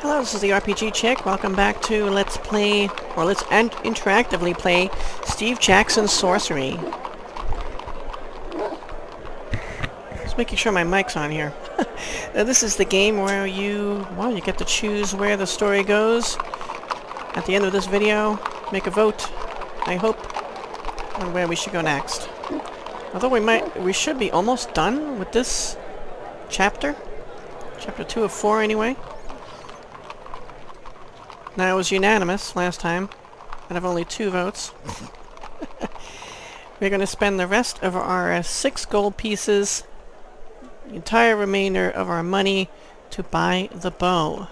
Hello, this is the RPG Chick. Welcome back to Let's Play, or let's interactively play Steve Jackson's Sorcery. Just making sure my mic's on here. This is the game where you get to choose where the story goes. At the end of this video, make a vote, I hope, on where we should go next. Although we should be almost done with this chapter. Chapter 2 of 4 anyway. Now, it was unanimous last time, out of only 2 votes. We're going to spend the rest of our 6 gold pieces, the entire remainder of our money, to buy the bow.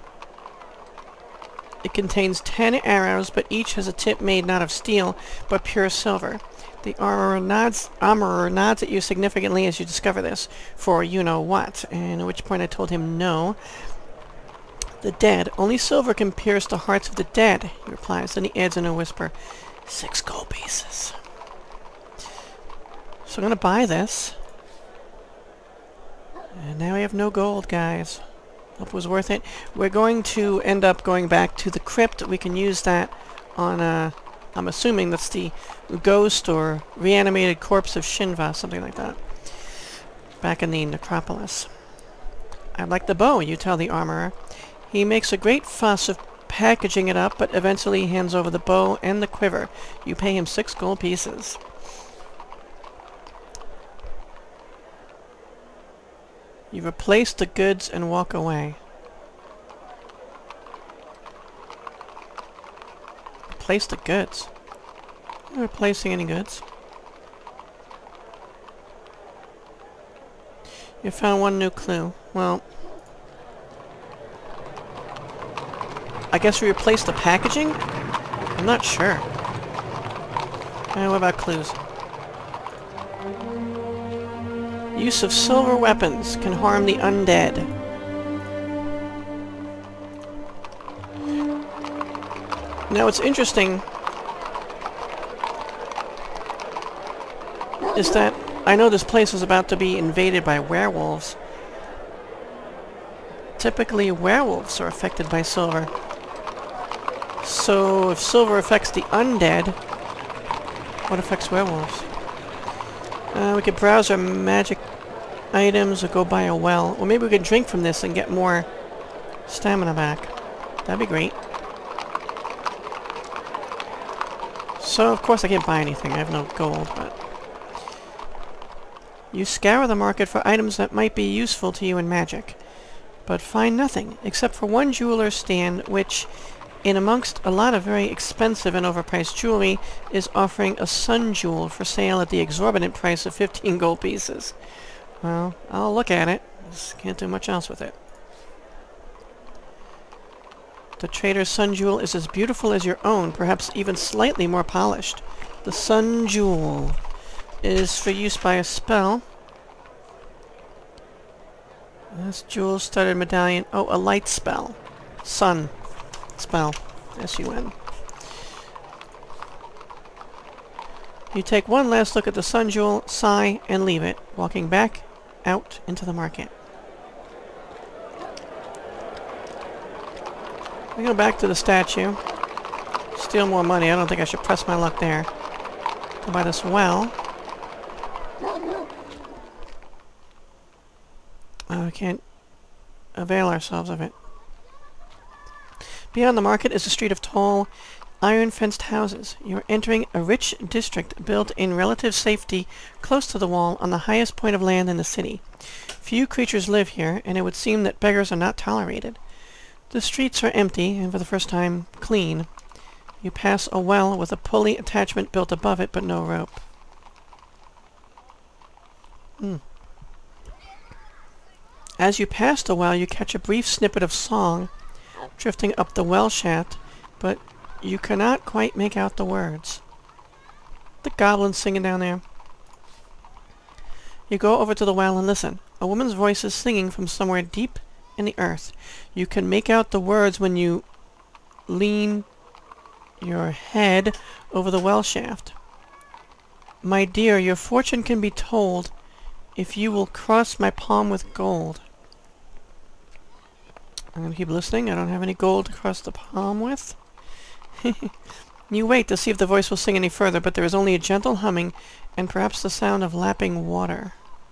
It contains 10 arrows, but each has a tip made not of steel, but pure silver. The armorer nods at you significantly as you discover this, for you-know-what, and at which point I told him no. The dead. Only silver can pierce the hearts of the dead, he replies. Then he adds in a whisper, 6 gold pieces. So I'm going to buy this. And now we have no gold, guys. Hope it was worth it. We're going to end up going back to the crypt. We can use that on, I'm assuming that's the ghost or reanimated corpse of Shinva, something like that. Back in the necropolis. I'd like the bow, you tell the armorer. He makes a great fuss of packaging it up, but eventually hands over the bow and the quiver. You pay him 6 gold pieces. You replace the goods and walk away. Replace the goods? I'm not replacing any goods. You found 1 new clue. Well, I guess we replaced the packaging? I'm not sure. What about clues? Use of silver weapons can harm the undead. Now what's interesting is that I know this place was about to be invaded by werewolves. Typically werewolves are affected by silver. So if silver affects the undead, what affects werewolves? We could browse our magic items or go by a well. Or maybe we could drink from this and get more stamina back. That'd be great. So, of course I can't buy anything. I have no gold, but... You scour the market for items that might be useful to you in magic, but find nothing, except for one jeweler's stand, which, in amongst a lot of very expensive and overpriced jewelry, is offering a sun jewel for sale at the exorbitant price of 15 gold pieces. Well, I'll look at it. Just can't do much else with it. The trader's sun jewel is as beautiful as your own, perhaps even slightly more polished. The sun jewel is for use by a spell. This jewel-studded medallion. Oh, a light spell. Sun spell. S-U-N. You take one last look at the sun jewel, sigh, and leave it, walking back out into the market. We go back to the statue. Steal more money. I don't think I should press my luck there. Go by this well. Oh, we can't avail ourselves of it. Beyond the market is a street of tall, iron-fenced houses. You are entering a rich district built in relative safety close to the wall on the highest point of land in the city. Few creatures live here, and it would seem that beggars are not tolerated. The streets are empty, and for the first time, clean. You pass a well with a pulley attachment built above it, but no rope. As you pass the well, you catch a brief snippet of song drifting up the well shaft, but you cannot quite make out the words. The goblins singing down there. You go over to the well and listen. A woman's voice is singing from somewhere deep in the earth. You can make out the words when you lean your head over the well shaft. My dear, your fortune can be told if you will cross my palm with gold. I'm gonna keep listening. I don't have any gold to cross the palm with. You wait to see if the voice will sing any further, but there is only a gentle humming and perhaps the sound of lapping water.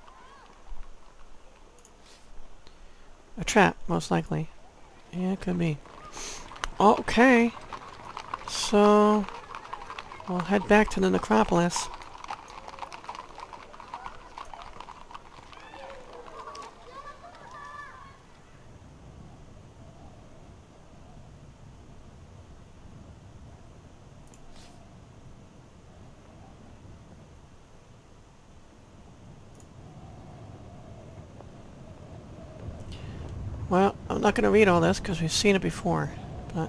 A trap, most likely. Yeah, it could be. Okay. So, we'll head back to the necropolis. Well, I'm not going to read all this because we've seen it before, but...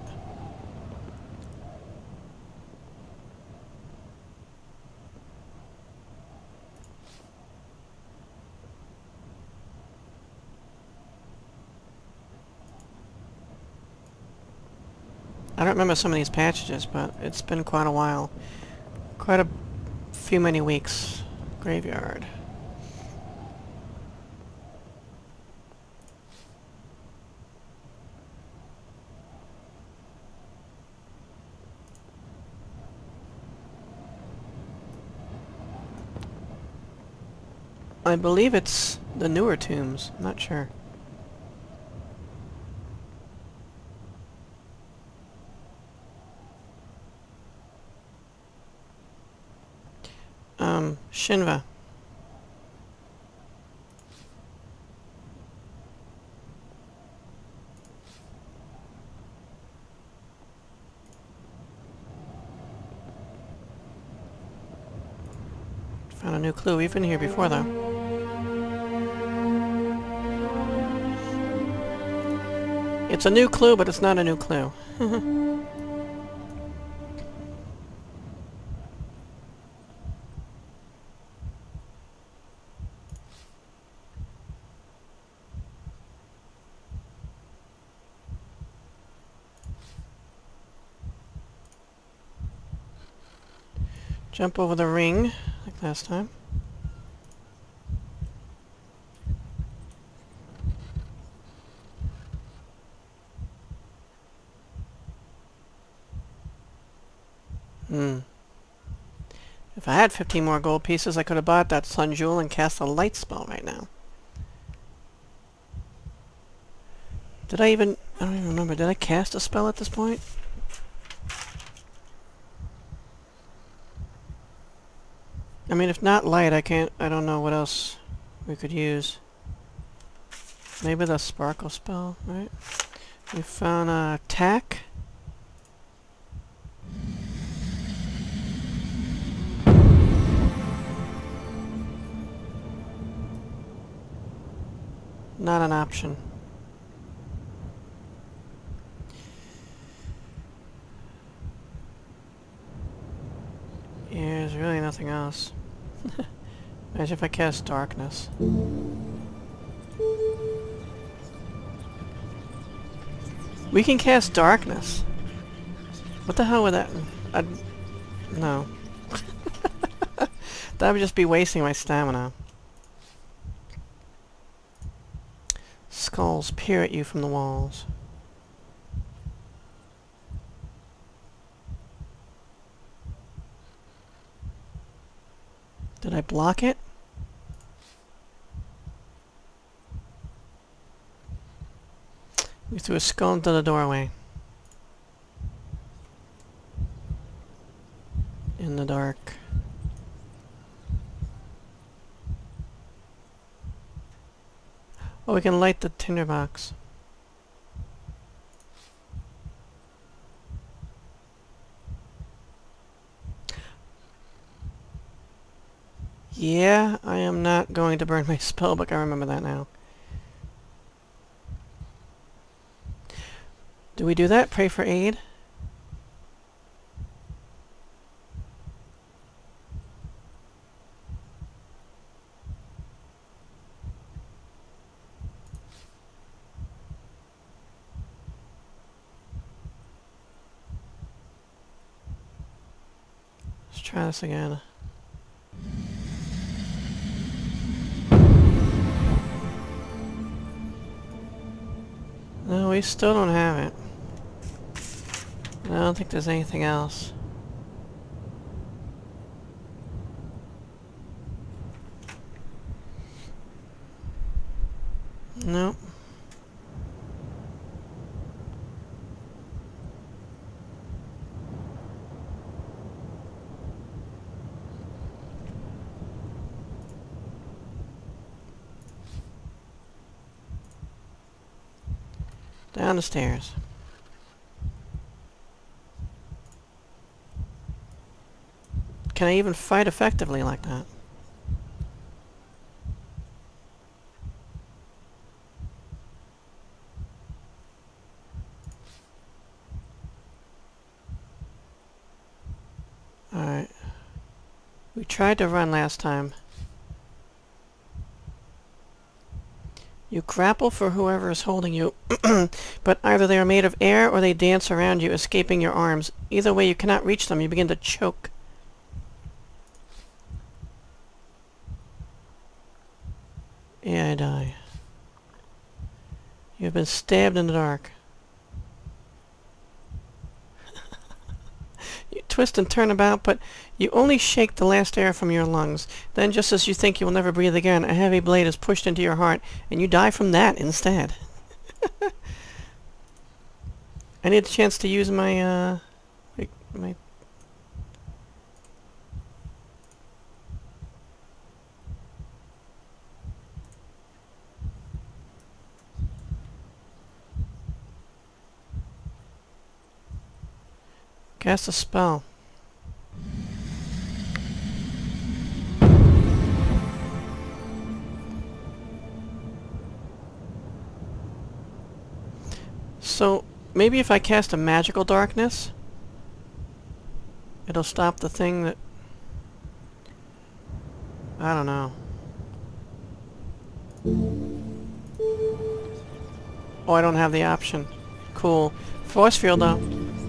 I don't remember some of these passages, but it's been quite a while. Quite a few many weeks. Graveyard. I believe it's the newer tombs. I'm not sure. Shinva. Found a new clue. We've been here before, though. It's a new clue, but it's not a new clue. Jump over the ring, like last time. If I had 15 more gold pieces, I could have bought that sun jewel and cast a light spell right now. Did I even... I don't even remember. Did I cast a spell at this point? I mean, if not light, I don't know what else we could use. Maybe the sparkle spell, right? We found a tack. Not an option. Yeah, there's really nothing else. Imagine if I cast darkness. We can cast darkness. What the hell would that... no. That would just be wasting my stamina. Skulls peer at you from the walls. Did I block it? We threw a skull into the doorway. In the dark. Oh, we can light the tinderbox. Yeah, I am not going to burn my spellbook. I remember that now. Do we do that? Pray for aid? Let's try this again. No, we still don't have it. I don't think there's anything else. Nope. Down the stairs. Can I even fight effectively like that? Alright. We tried to run last time. You grapple for whoever is holding you, but either they are made of air or they dance around you, escaping your arms. Either way, you cannot reach them. You begin to choke. Yeah, I die. You have been stabbed in the dark. You twist and turn about, but you only shake the last air from your lungs. Then, just as you think you will never breathe again, a heavy blade is pushed into your heart, and you die from that instead. I need a chance to use my, my... Cast a spell. So, maybe if I cast a magical darkness, it'll stop the thing that... I don't know. Oh, I don't have the option. Cool. Force field, though.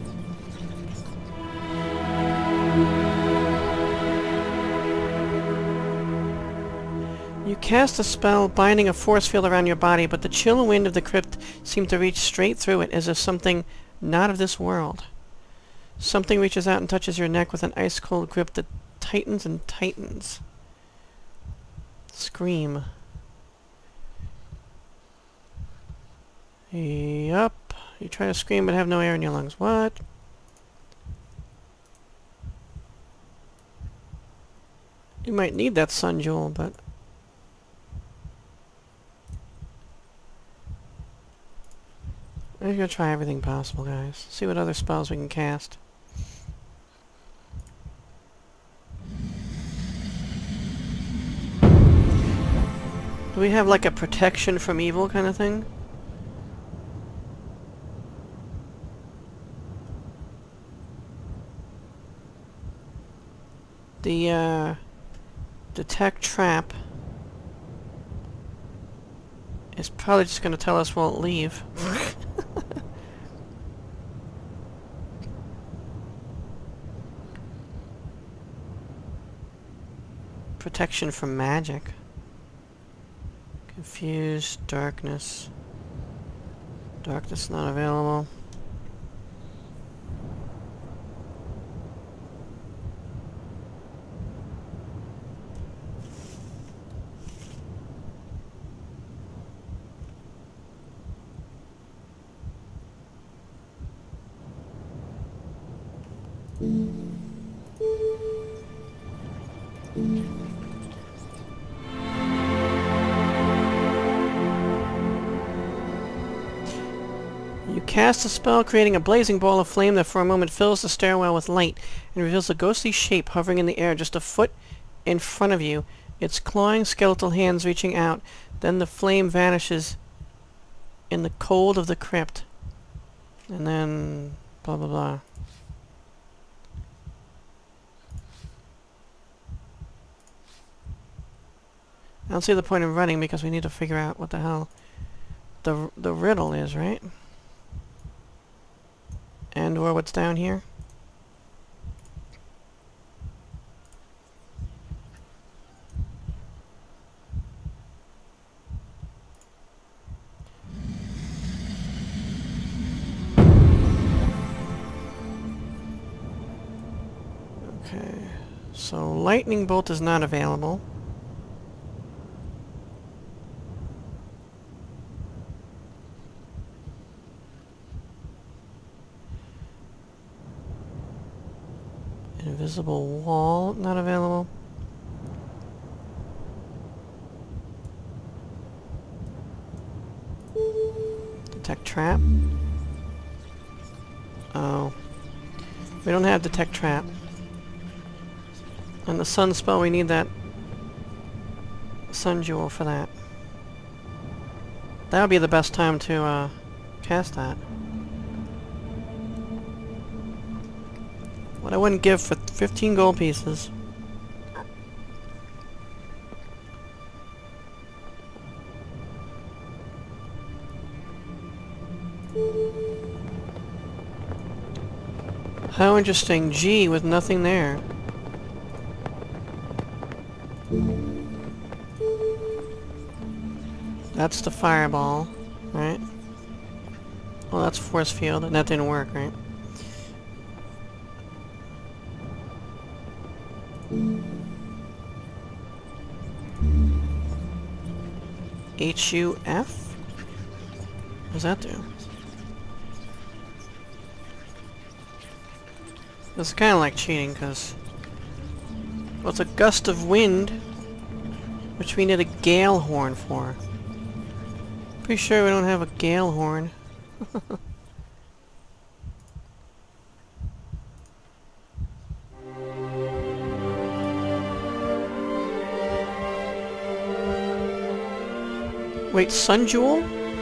You cast a spell binding a force field around your body, but the chill wind of the crypt seemed to reach straight through it, as if something not of this world. Something reaches out and touches your neck with an ice-cold grip that tightens and tightens. Scream. Yup. You try to scream but have no air in your lungs. What? You might need that sun jewel, but... I'm gonna try everything possible, guys. See what other spells we can cast. Do we have like a protection from evil kind of thing? The, detect trap is probably just gonna tell us won't leave. Protection from magic. Confused, darkness. Darkness not available. You cast a spell, creating a blazing ball of flame that for a moment fills the stairwell with light and reveals a ghostly shape hovering in the air just a foot in front of you, its clawing skeletal hands reaching out. Then the flame vanishes in the cold of the crypt. And then... blah blah blah. I don't see the point in running because we need to figure out what the hell the riddle is, right? And or what's down here. So lightning bolt is not available. Invisible wall, not available. Detect trap. Oh. We don't have detect trap. And the sun spell, we need that sun jewel for that. That would be the best time to cast that. What I wouldn't give for 15 gold pieces. How interesting. G with nothing there. That's the fireball, right? Well, that's force field, and that didn't work, right? HUF? What does that do? It's kind of like cheating, because... well, it's a gust of wind, which we need a gale horn for. Pretty sure we don't have a gale horn. Wait, sun jewel?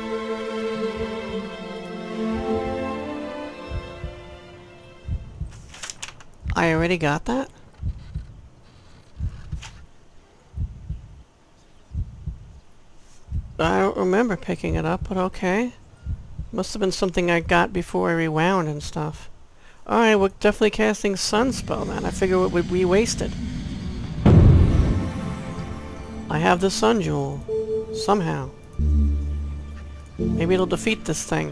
I already got that? I don't remember picking it up, but okay. Must have been something I got before I rewound and stuff. Alright, we're definitely casting sun spell then. I figure it would be wasted. I have the sun jewel. Somehow. Maybe it'll defeat this thing.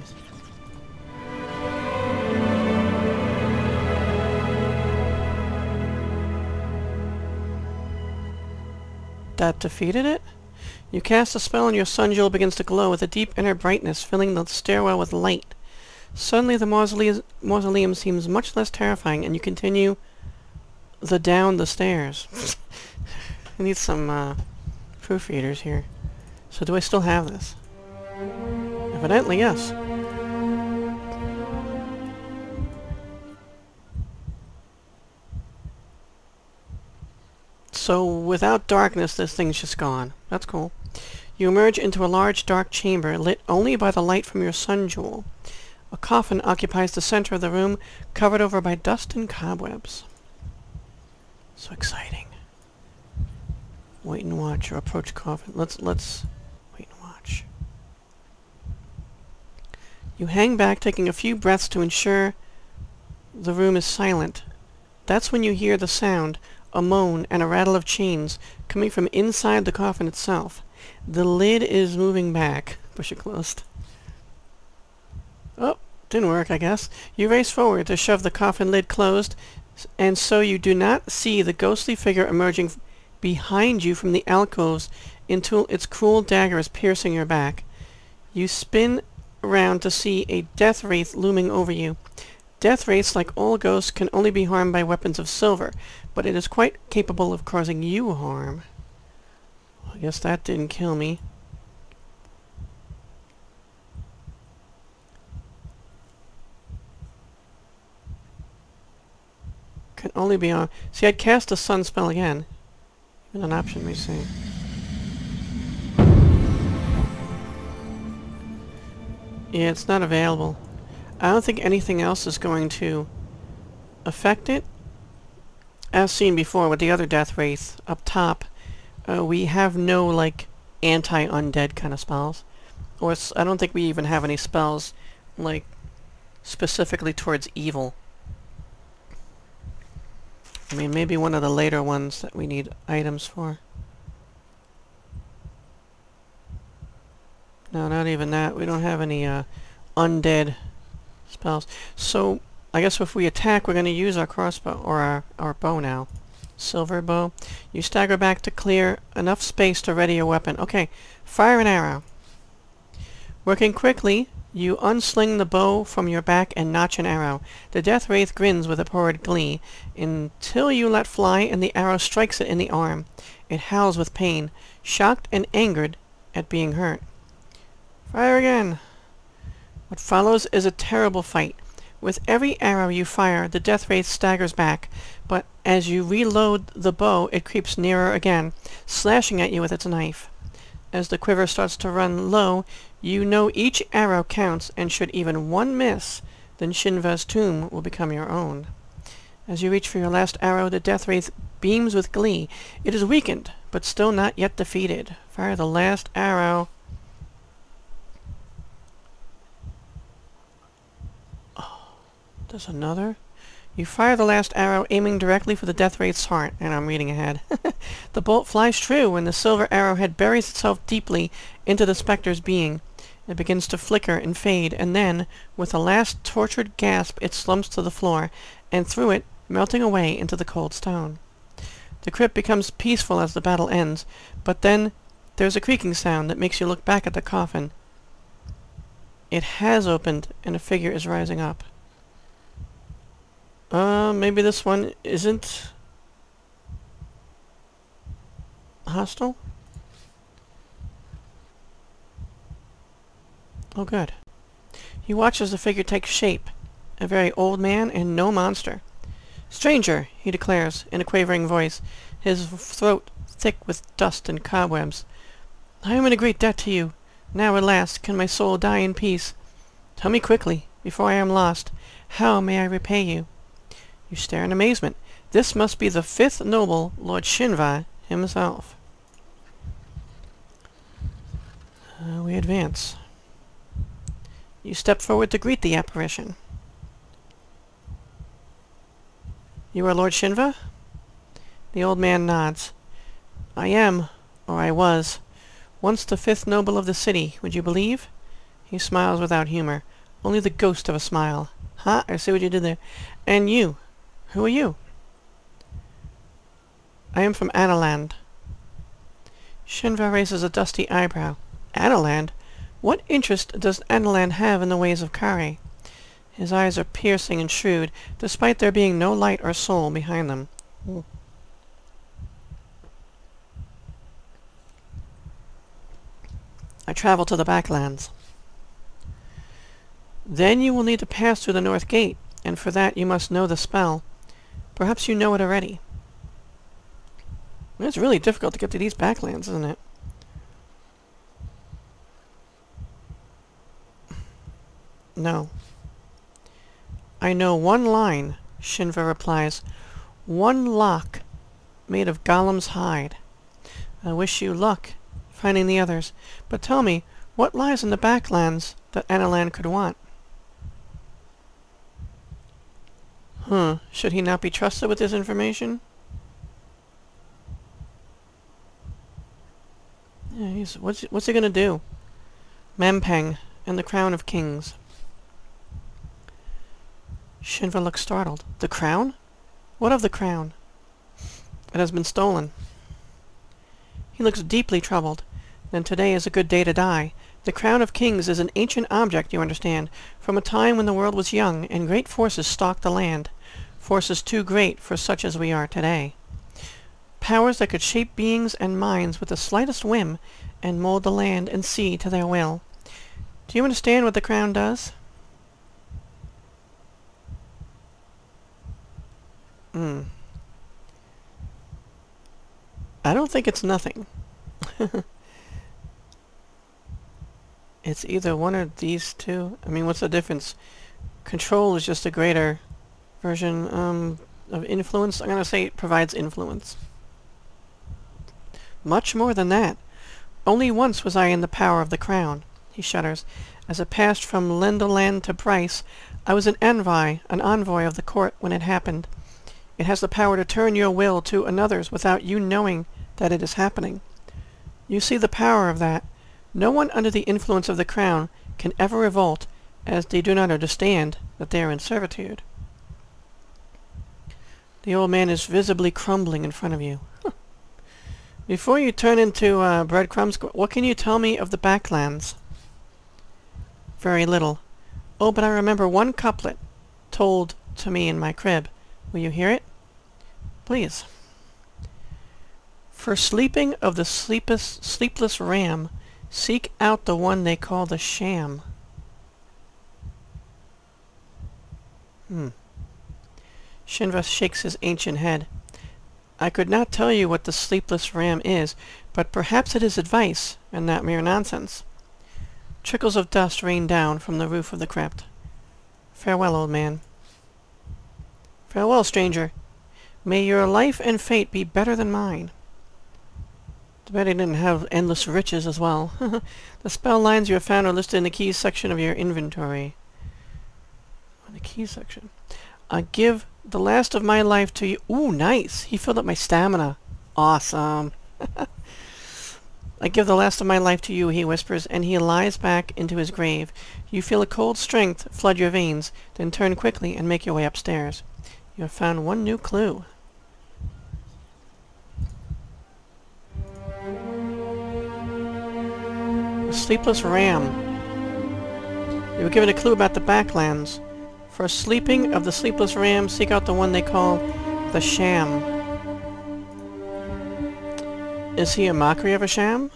That defeated it? You cast a spell and your sun jewel begins to glow with a deep inner brightness, filling the stairwell with light. Suddenly the mausoleum seems much less terrifying, and you continue down the stairs. I need some proofreaders here. So do I still have this? Evidently, yes. So without darkness, this thing's just gone. That's cool. You emerge into a large dark chamber, lit only by the light from your sun jewel. A coffin occupies the center of the room, covered over by dust and cobwebs. So exciting. Wait and watch, or approach coffin. Let's wait and watch. You hang back, taking a few breaths to ensure the room is silent. That's when you hear the sound, a moan, and a rattle of chains coming from inside the coffin itself. The lid is moving back. Push it closed. Oh, didn't work, I guess. You race forward to shove the coffin lid closed, and so you do not see the ghostly figure emerging behind you from the alcoves until its cruel dagger is piercing your back. You spin around to see a death wraith looming over you. Death wraiths, like all ghosts, can only be harmed by weapons of silver, but it is quite capable of causing you harm. I guess that didn't kill me. Can only be on... See, I'd cast a sun spell again. Even an option, we see. Yeah, it's not available. I don't think anything else is going to affect it. As seen before with the other death wraith up top, we have no, like, anti-undead kind of spells. Or I don't think we even have any spells, like, specifically towards evil. I mean, maybe one of the later ones that we need items for. No, not even that. We don't have any undead spells. So, I guess if we attack, we're going to use our crossbow, or our bow now. Silver bow. You stagger back to clear enough space to ready your weapon. Okay, fire an arrow. Working quickly, you unsling the bow from your back and notch an arrow. The death wraith grins with abhorred glee until you let fly and the arrow strikes it in the arm. It howls with pain, shocked and angered at being hurt. Fire again. What follows is a terrible fight. With every arrow you fire, the death wraith staggers back, but as you reload the bow, it creeps nearer again, slashing at you with its knife. As the quiver starts to run low, you know each arrow counts, and should even one miss, then Shinva's tomb will become your own. As you reach for your last arrow, the death wraith beams with glee. It is weakened, but still not yet defeated. Fire the last arrow. There's another. You fire the last arrow, aiming directly for the death wraith's heart, and I'm reading ahead. The bolt flies true, and the silver arrowhead buries itself deeply into the specter's being. It begins to flicker and fade, and then, with a last tortured gasp, it slumps to the floor, and through it, melting away into the cold stone. The crypt becomes peaceful as the battle ends, but then there's a creaking sound that makes you look back at the coffin. It has opened, and a figure is rising up. Maybe this one isn't hostile? Oh, good. You watch as the figure takes shape. A very old man and no monster. Stranger, he declares in a quavering voice, his throat thick with dust and cobwebs. I am in a great debt to you. Now, at last, can my soul die in peace. Tell me quickly, before I am lost, how may I repay you? You stare in amazement. This must be the fifth noble, Lord Shinva, himself. We advance. You step forward to greet the apparition. You are Lord Shinva? The old man nods. I am, or I was, once the fifth noble of the city, would you believe? He smiles without humor, only the ghost of a smile. Ha, I see what you did there. And you? Who are you? I am from Analand. Shinva raises a dusty eyebrow. Analand? What interest does Analand have in the ways of Kharé? His eyes are piercing and shrewd, despite there being no light or soul behind them. Ooh. I travel to the backlands. Then you will need to pass through the north gate, and for that you must know the spell. Perhaps you know it already. It's really difficult to get to these backlands, isn't it? No. I know one line, Shinva replies. One lock made of Golem's hide. I wish you luck finding the others. But tell me, what lies in the backlands that Analand could want? Should he not be trusted with this information? Yeah, what's he gonna do? Mampeng and the crown of kings. Shinva looks startled. The crown? What of the crown? It has been stolen. He looks deeply troubled. Then today is a good day to die. The crown of kings is an ancient object, you understand, from a time when the world was young and great forces stalked the land. Forces too great for such as we are today. Powers that could shape beings and minds with the slightest whim and mold the land and sea to their will. Do you understand what the crown does? I don't think it's nothing. It's either one of these two. I mean, what's the difference? Control is just a greater version of influence. I'm going to say it provides influence. Much more than that. Only once was I in the power of the crown. He shudders. As it passed from Lendoland to Bryce, I was an envoy of the court when it happened. It has the power to turn your will to another's without you knowing that it is happening. You see the power of that. No one under the influence of the crown can ever revolt, as they do not understand that they are in servitude. The old man is visibly crumbling in front of you. Before you turn into breadcrumbs, what can you tell me of the backlands? Very little. Oh, but I remember one couplet told to me in my crib. Will you hear it? Please. For sleeping of the sleepless ram, seek out the one they call the sham. Shinva shakes his ancient head. I could not tell you what the sleepless ram is, but perhaps it is advice, and not mere nonsense. Trickles of dust rain down from the roof of the crypt. Farewell, old man. Farewell, stranger. May your life and fate be better than mine. Too bad he didn't have endless riches as well. The spell lines you have found are listed in the keys section of your inventory. The keys section. I give the last of my life to you. Ooh, nice. He filled up my stamina. Awesome. I give the last of my life to you, he whispers, and he lies back into his grave. You feel a cold strength flood your veins, then turn quickly and make your way upstairs. You have found one new clue. The sleepless ram. You were given a clue about the backlands. For sleeping of the sleepless ram, seek out the one they call the sham. Is he a mockery of a sham?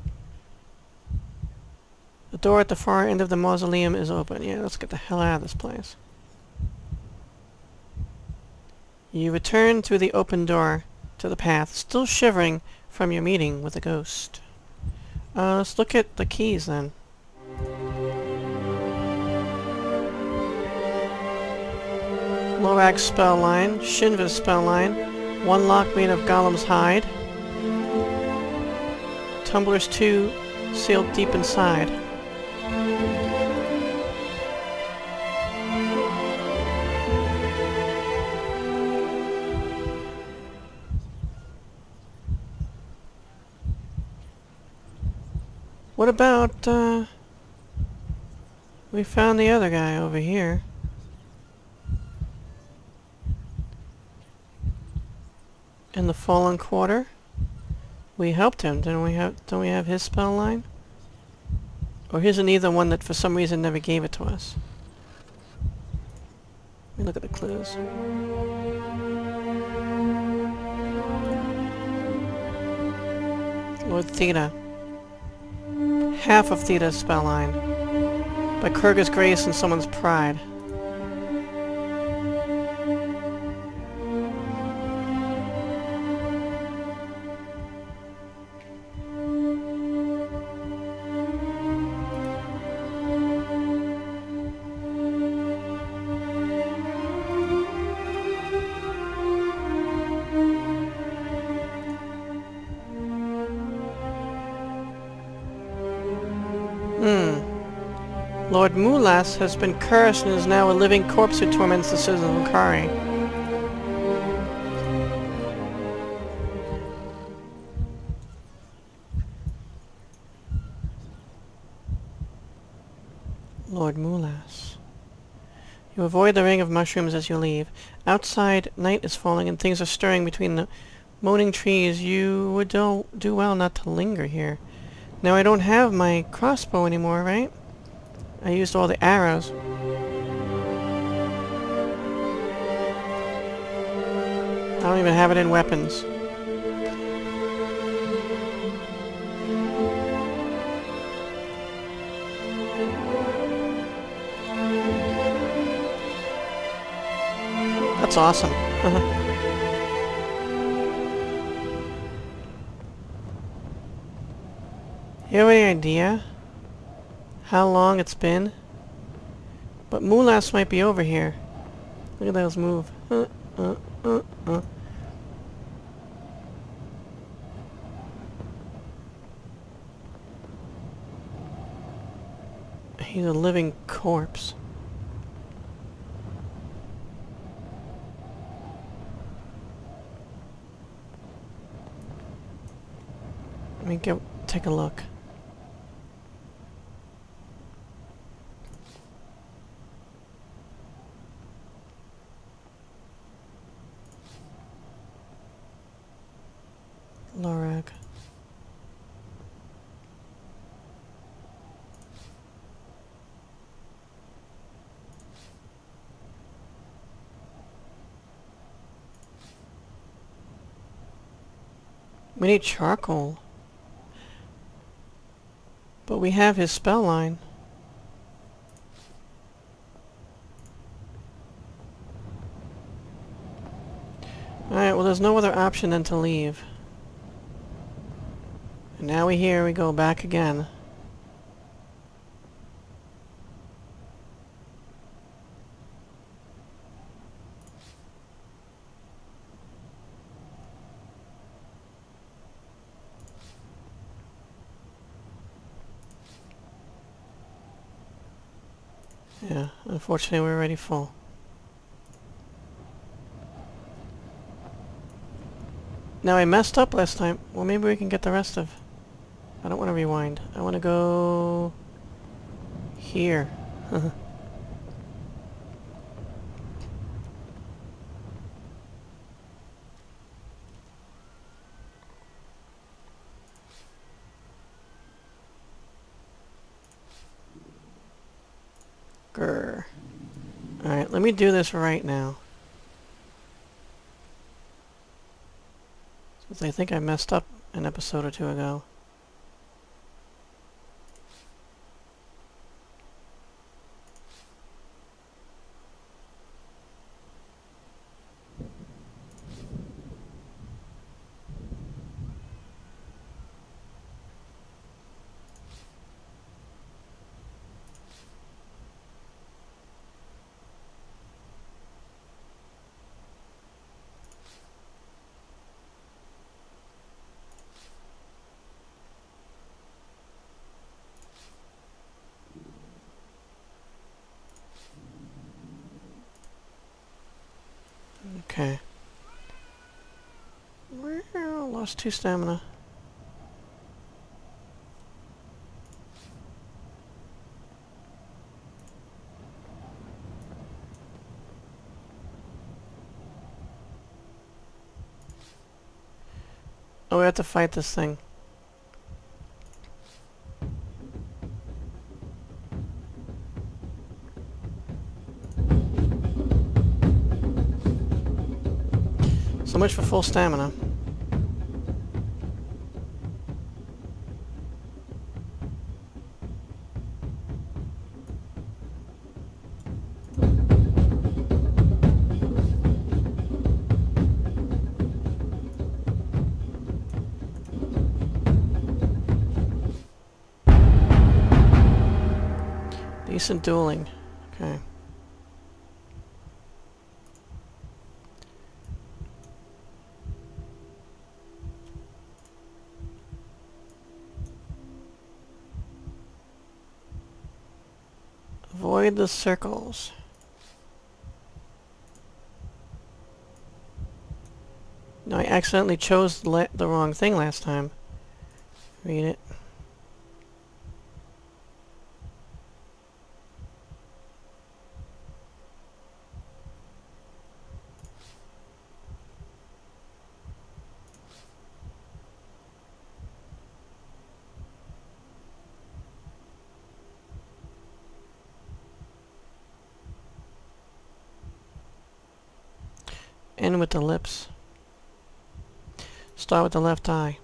The door at the far end of the mausoleum is open. Yeah, let's get the hell out of this place. You return through the open door to the path, still shivering from your meeting with the ghost. Let's look at the keys then. Lorak's spell line, Shinva's spell line, one lock made of Golem's hide, tumblers 2 sealed deep inside. What about, we found the other guy over here. In the fallen quarter? We helped him, didn't we don't we have his spell line? Or isn't he the one that for some reason never gave it to us? Let me look at the clues. Lord Theta. Half of Theta's spell line. By Kurga's grace and someone's pride. Lord Mulas has been cursed and is now a living corpse who torments the citizens of Kharé. Lord Mulas. You avoid the ring of mushrooms as you leave. Outside, night is falling and things are stirring between the moaning trees. You would do well not to linger here. Now I don't have my crossbow anymore, right? I used all the arrows. I don't even have it in weapons. That's awesome. You have any idea how long it's been? But Mulas might be over here. Look at those move. He's a living corpse. Let me take a look. Lorag. We need charcoal. But we have his spell line. Alright, well there's no other option than to leave. And now we go back again. Yeah, unfortunately we're already full. Now I messed up last time. Well, maybe we can get the rest of... I don't want to rewind. I want to go... here. Grr. Alright, let me do this right now. Since I think I messed up an episode or two ago. Okay. Well, lost 2 stamina. Oh, we have to fight this thing. So much for full stamina. Decent dueling. Okay. Avoid the circles. No, I accidentally chose the wrong thing last time. Read it. End with the lips. Start with the left eye.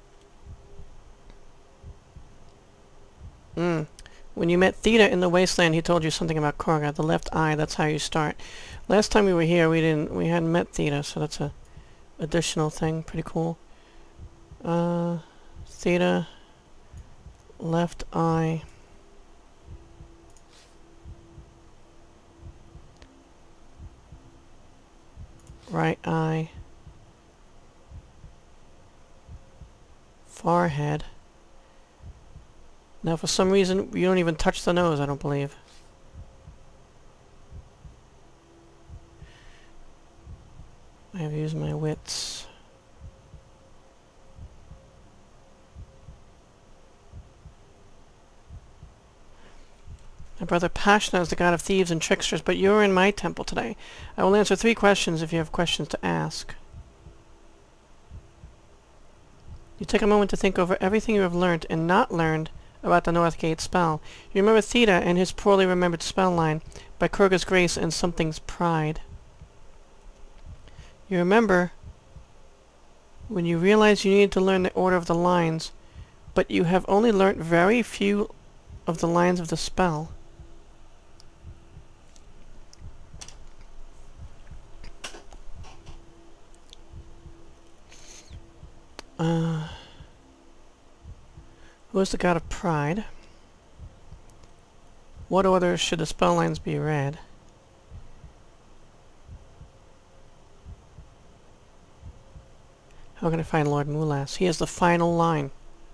When you met Theta in the wasteland, he told you something about Kharé. The left eye, that's how you start. Last time we were here, we hadn't met Theta, so that's a additional thing. Pretty cool. Theta, left eye. Right eye. Forehead. Now for some reason you don't even touch the nose, I don't believe. I have used my wits. My brother Pashna is the god of thieves and tricksters, but you're in my temple today. I will answer 3 questions if you have questions to ask. You take a moment to think over everything you have learned and not learned about the North Gate spell. You remember Theta and his poorly remembered spell line, by Kurga's grace and something's pride. You remember when you realized you needed to learn the order of the lines, but you have only learnt very few of the lines of the spell. Who is the god of pride? What order should the spell lines be read? How can I find Lord Mulas? He has the final line.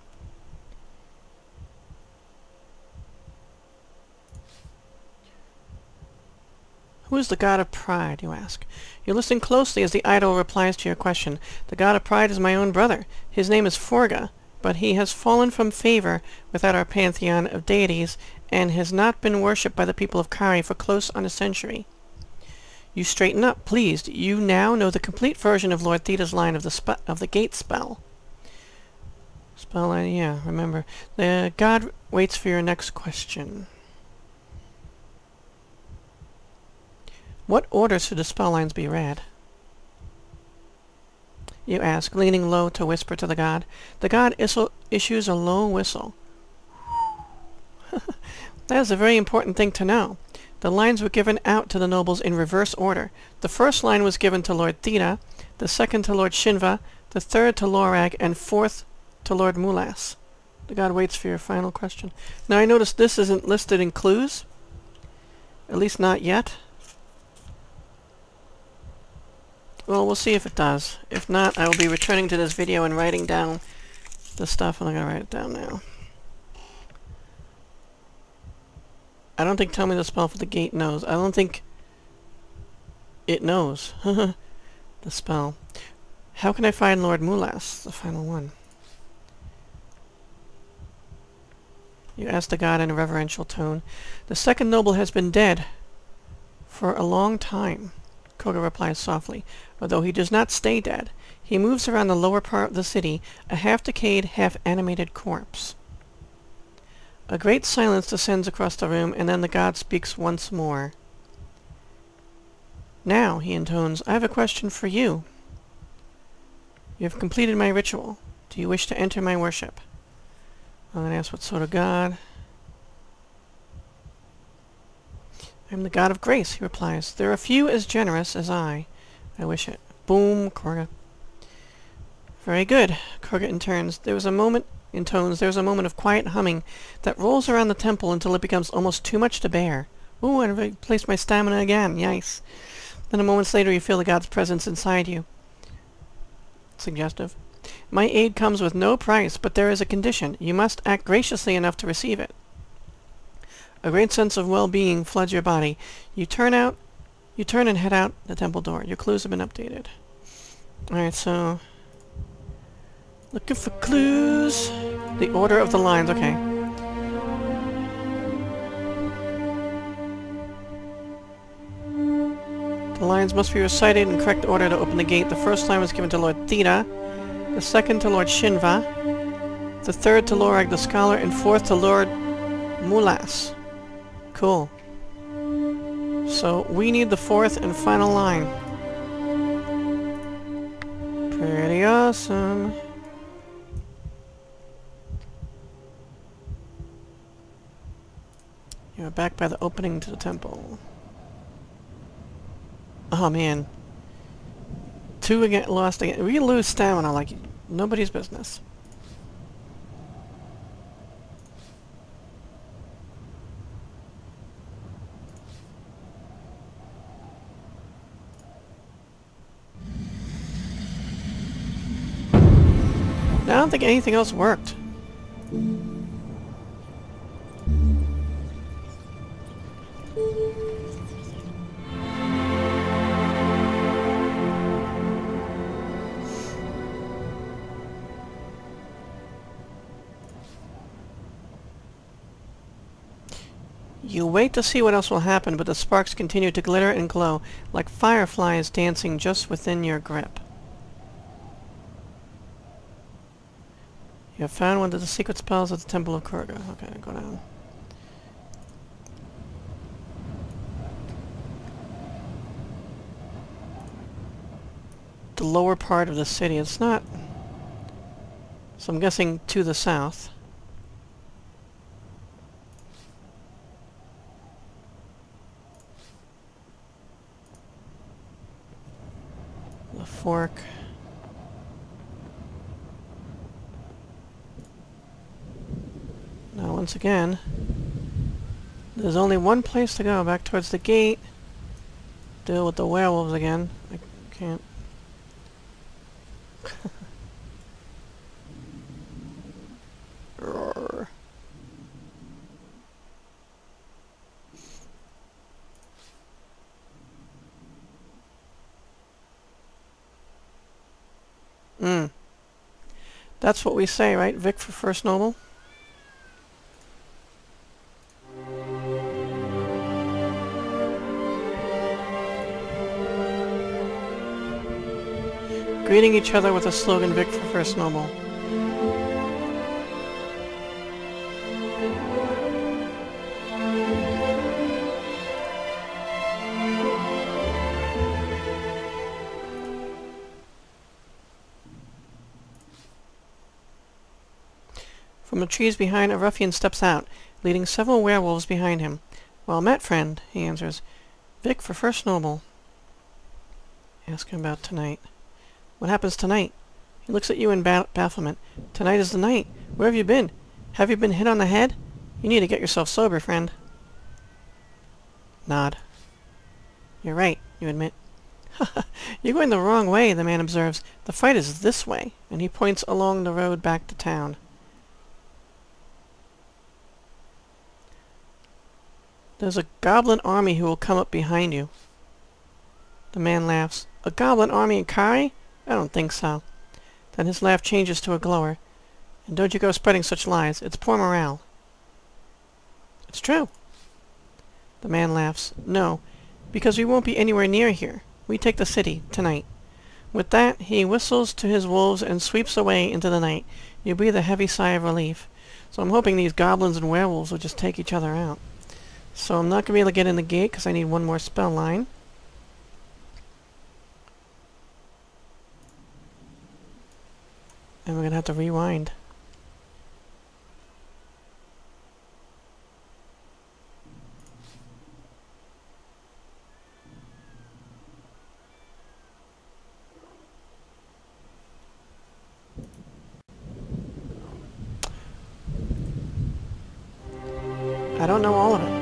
Who is the god of pride, you ask? You listen closely as the idol replies to your question. The god of pride is my own brother. His name is Forga, but he has fallen from favor without our pantheon of deities, and has not been worshipped by the people of Kharé for close on a century. You straighten up, pleased. You now know the complete version of Lord Theta's line of the gate spell. Spell line, yeah, remember. The god waits for your next question. What order should the spell lines be read? You ask, leaning low to whisper to the god. The god issues a low whistle. That is a very important thing to know. The lines were given out to the nobles in reverse order. The first line was given to Lord Theta, the second to Lord Shinva, the third to Lorag, and fourth to Lord Mulas. The god waits for your final question. Now I notice this isn't listed in clues. At least not yet. Well, we'll see if it does. If not, I will be returning to this video and writing down the stuff, and I'm going to write it down now. I don't think Tell Me the Spell for the Gate knows. I don't think it knows the spell. How can I find Lord Mulas, the final one? You ask the god in a reverential tone. The second noble has been dead for a long time, Koga replies softly, although he does not stay dead. He moves around the lower part of the city, a half-decayed, half-animated corpse. A great silence descends across the room, and then the god speaks once more. Now, he intones, I have a question for you. You have completed my ritual. Do you wish to enter my worship? I'm going to ask what sort of god. I'm the god of grace, he replies. There are few as generous as I. I wish it. Boom, Korga. Very good, Korga intones. There was a moment of quiet humming that rolls around the temple until it becomes almost too much to bear. Ooh, and I've replaced my stamina again. Yikes. Then a moment later you feel the god's presence inside you. Suggestive. My aid comes with no price, but there is a condition. You must act graciously enough to receive it. A great sense of well-being floods your body. You turn and head out the temple door. Your clues have been updated. Alright, so... looking for clues. The order of the lines, okay. The lines must be recited in correct order to open the gate. The first line was given to Lord Theta, the second to Lord Shinva, the third to Lorag the Scholar, and fourth to Lord Mulas. Cool. So we need the fourth and final line. Pretty awesome. You're back by the opening to the temple. Oh man. Two again, lost again. We lose stamina like nobody's business. I don't think anything else worked. You wait to see what else will happen, but the sparks continue to glitter and glow, like fireflies dancing just within your grip. You have found one of the secret spells at the Temple of Kharé. Okay, go down. The lower part of the city. It's not... So I'm guessing to the south. The fork. Now once again, there's only one place to go, back towards the gate. Deal with the werewolves again. I can't... Roar. That's what we say, right? Vic for First Noble? Greeting each other with a slogan, Vic for First Noble. From the trees behind, a ruffian steps out, leading several werewolves behind him. Well met, friend, he answers. Vic for First Noble. Ask him about tonight. What happens tonight? He looks at you in bafflement. Tonight is the night. Where have you been? Have you been hit on the head? You need to get yourself sober, friend. Nod. You're right, you admit. You're going the wrong way, the man observes. The fight is this way, and he points along the road back to town. There's a goblin army who will come up behind you. The man laughs. A goblin army in Kharé? I don't think so. Then his laugh changes to a glower. And don't you go spreading such lies. It's poor morale. It's true. The man laughs. No, because we won't be anywhere near here. We take the city tonight. With that, he whistles to his wolves and sweeps away into the night. You breathe a heavy sigh of relief. So I'm hoping these goblins and werewolves will just take each other out. So I'm not going to be able to get in the gate because I need one more spell line. And we're going to have to rewind. I don't know all of it.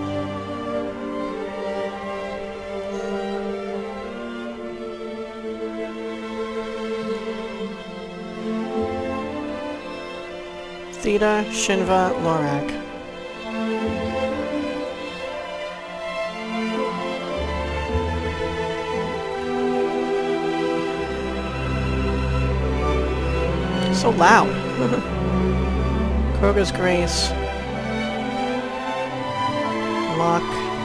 Theta, Shinva, Lorak. So loud. Kroga's Grace. Lock.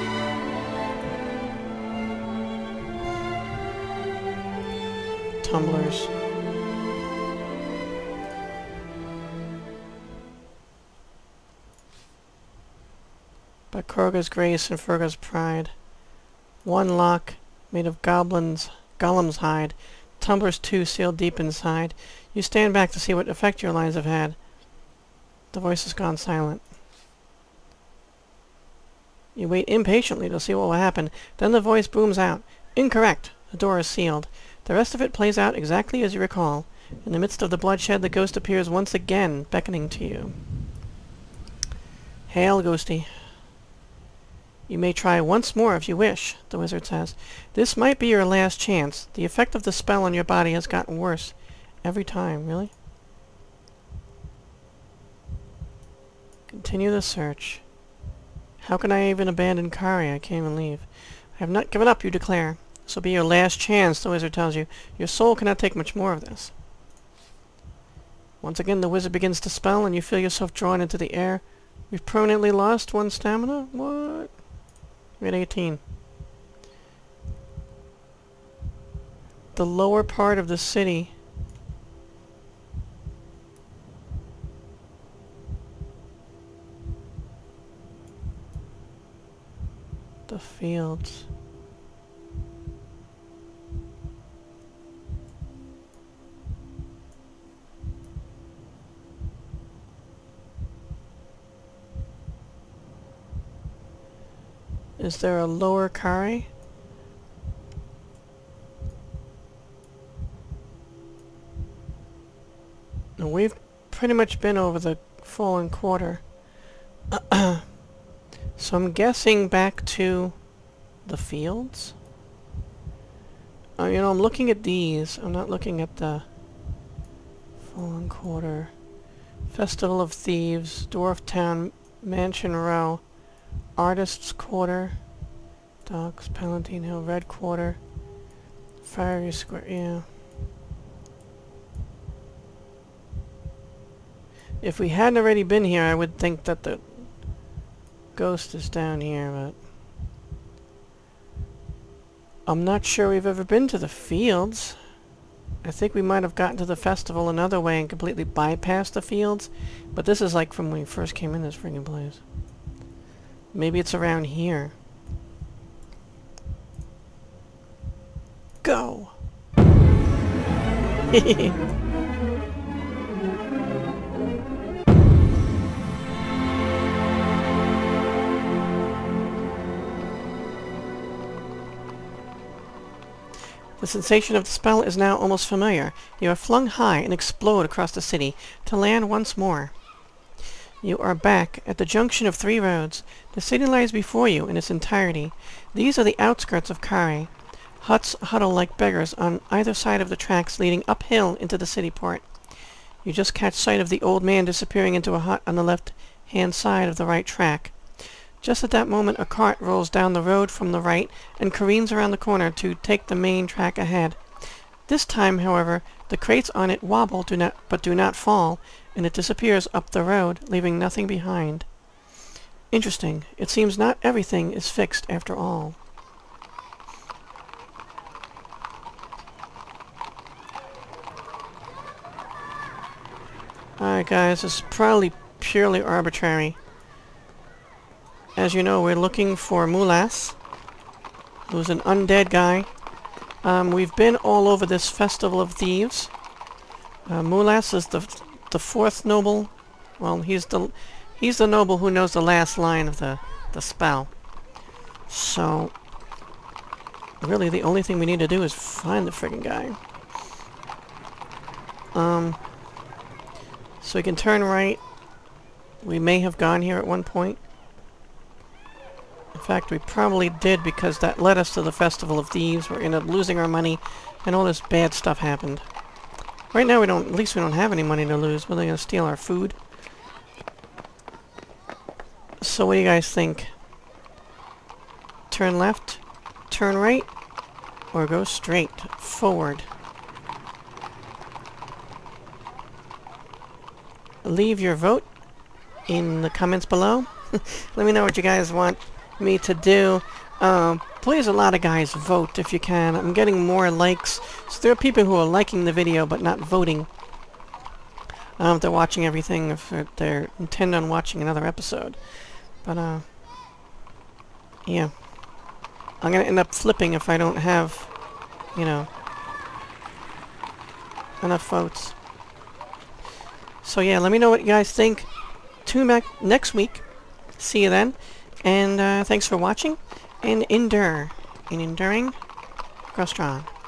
Tumblers. By Kroga's Grace and Ferga's Pride. One lock made of golem's hide. Tumblers 2 sealed deep inside. You stand back to see what effect your lines have had. The voice has gone silent. You wait impatiently to see what will happen. Then the voice booms out. Incorrect. The door is sealed. The rest of it plays out exactly as you recall. In the midst of the bloodshed, the ghost appears once again, beckoning to you. Hail, ghosty. You may try once more if you wish, the wizard says. This might be your last chance. The effect of the spell on your body has gotten worse every time, really? Continue the search. How can I even abandon Kharé? I can't even leave. I have not given up, you declare. This will be your last chance, the wizard tells you. Your soul cannot take much more of this. Once again, the wizard begins to spell, and you feel yourself drawn into the air. We've permanently lost 1 stamina? What? We're at 18. The lower part of the city The fields. Is there a lower Kharé? No, we've pretty much been over the fallen quarter. So I'm guessing back to the fields? Oh, you know, I'm looking at these. I'm not looking at the fallen quarter. Festival of Thieves, Dwarf Town, Mansion Row, Artists Quarter, Docks, Palatine Hill, Red Quarter, Fiery Square, yeah. If we hadn't already been here, I would think that the ghost is down here, but I'm not sure we've ever been to the fields. I think we might have gotten to the festival another way and completely bypassed the fields, but this is like from when we first came in this friggin' place. Maybe it's around here. Go! The sensation of the spell is now almost familiar. You are flung high and explode across the city, to land once more. You are back at the junction of 3 roads. The city lies before you in its entirety. These are the outskirts of Kharé. Huts huddle like beggars on either side of the tracks leading uphill into the city port. You just catch sight of the old man disappearing into a hut on the left-hand side of the right track. Just at that moment, a cart rolls down the road from the right and careens around the corner to take the main track ahead. This time, however, the crates on it wobble but do not fall, and it disappears up the road, leaving nothing behind. Interesting. It seems not everything is fixed after all. Alright guys, this is probably purely arbitrary. As you know, we're looking for Mulas, who's an undead guy. We've been all over this Festival of Thieves. Mulas is the fourth noble. Well, he's the noble who knows the last line of the spell. So, really, the only thing we need to do is find the friggin' guy. So we can turn right. We may have gone here at one point. In fact, we probably did, because that led us to the Festival of Thieves. We ended up losing our money, and all this bad stuff happened. Right now, at least we don't have any money to lose. But they're going to steal our food. So what do you guys think? Turn left, turn right, or go straight forward? Leave your vote in the comments below. Let me know what you guys want me to do. Please, a lot of guys, vote if you can. I'm getting more likes. So there are people who are liking the video but not voting. I don't know if they're watching everything, if they intend on watching another episode. But, yeah. I'm gonna end up flipping if I don't have, you know, enough votes. So yeah, let me know what you guys think. Tune back next week. See you then. And thanks for watching. And endure. In enduring, grow strong.